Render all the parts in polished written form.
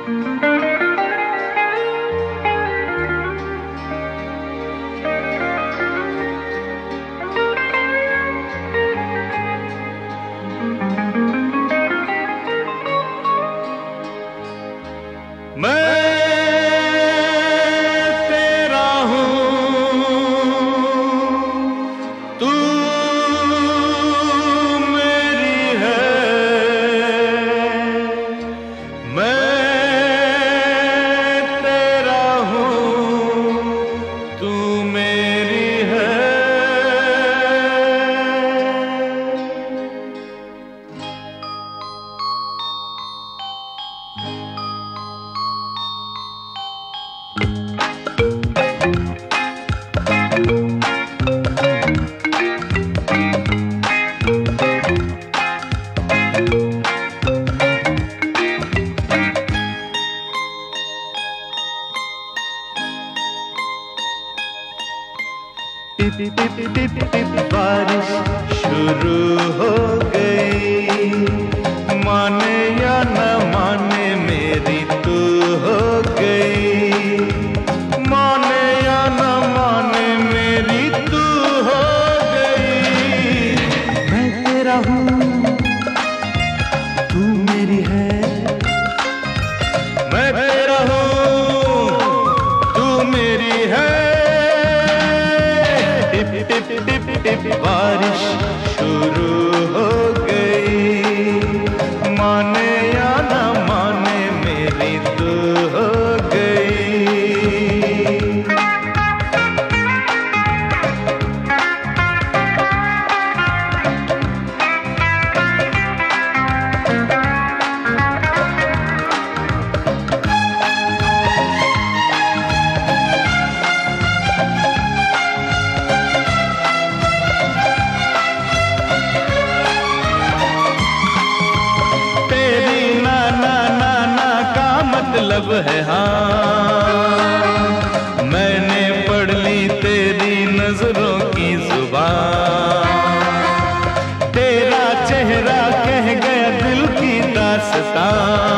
बारिश शुरू हो गई, माने या न माने मेरी तू हो गई, माने या न माने मेरी तू हो गई। मैं तेरा हूँ तू मेरी है, मैं तेरा हूँ तू मेरी है। बारिश शुरू हो गई, माने या न माने मेरी तू हो गई। मतलब है हाँ, मैंने पढ़ ली तेरी नजरों की जुबान, तेरा चेहरा कह गया दिल की दास्तां,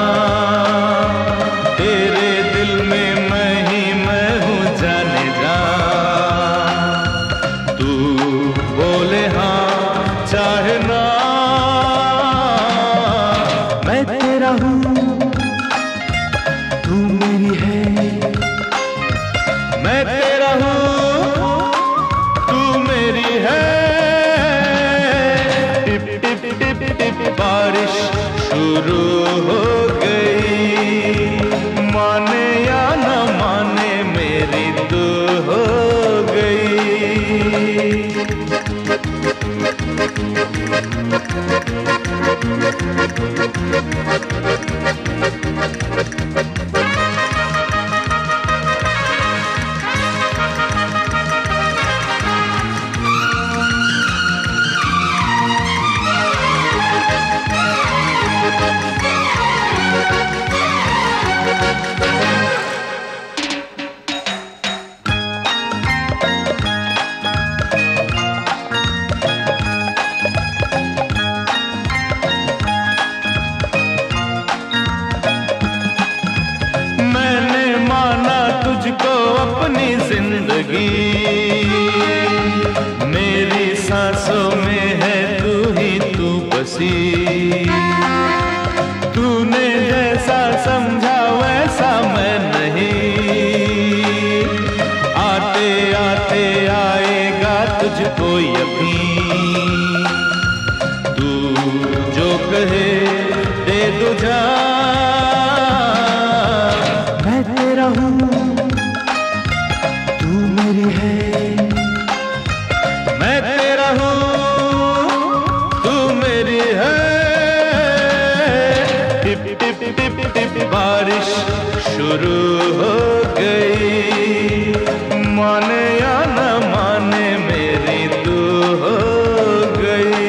तेरे दिल में मैं ही मैं हूँ जाने जा, तू बोले हाँ चाहे ना, मैं तेरा हूँ तू मेरी है, मैं तेरा हूँ तू मेरी है। टिप टिप टिप टिप बारिश शुरू हो गई, माने या न माने मेरी तू हो गई। तुझको अपनी जिंदगी, मेरी सांसों में है तू ही तू बसी, तूने जैसा समझा वैसा मैं नहीं, आते आते आएगा तुझको यकीन, तू जो कहे दे दो जान, मैं तेरा हूँ तू मेरी है, मैं तेरा हूँ तू मेरी है। टिप टिप टिप टिप बारिश शुरू हो गई, माने या न माने मेरी तू हो गई।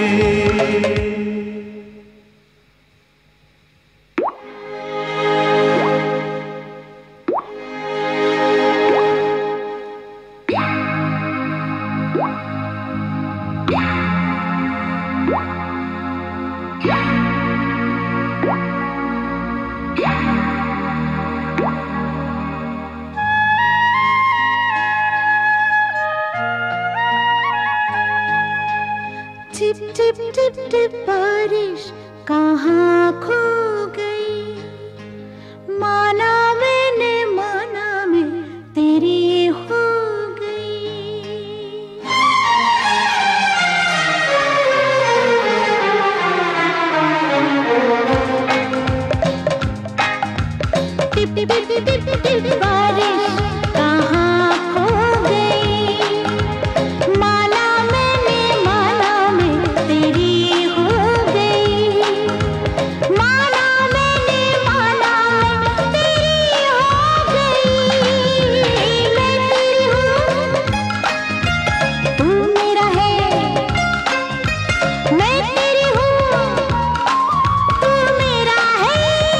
बारिश कहाँ खो गई, माना मैंने माना मैं तेरी हो गई, माना मैंने माना मैं तेरी हो गई। मैं तेरी हूँ तू मेरा है, मैं तेरी हूँ तू मेरा है।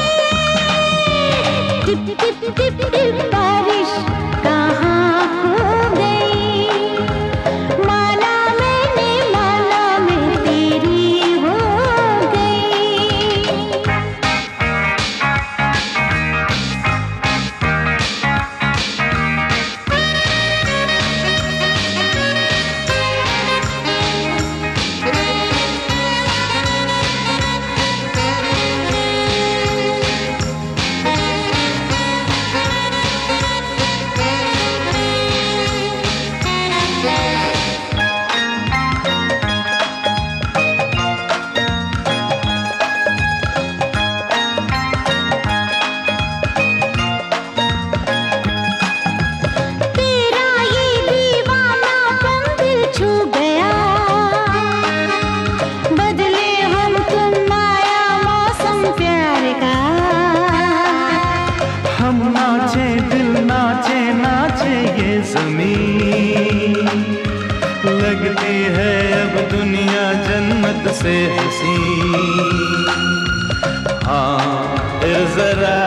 टिप टिप टिप टिप बारिश कहाँ खो गई, माना मैं तेरी हो गई। तेरा ये दीवानापन दिल छू गया, बदले हम तुम आया मौसम प्यार का। हम नाचे दिल नाचे नाचे ये जमीन, लगती है अब दुनिया जन्नत से हसीन। हाँ फिर जरा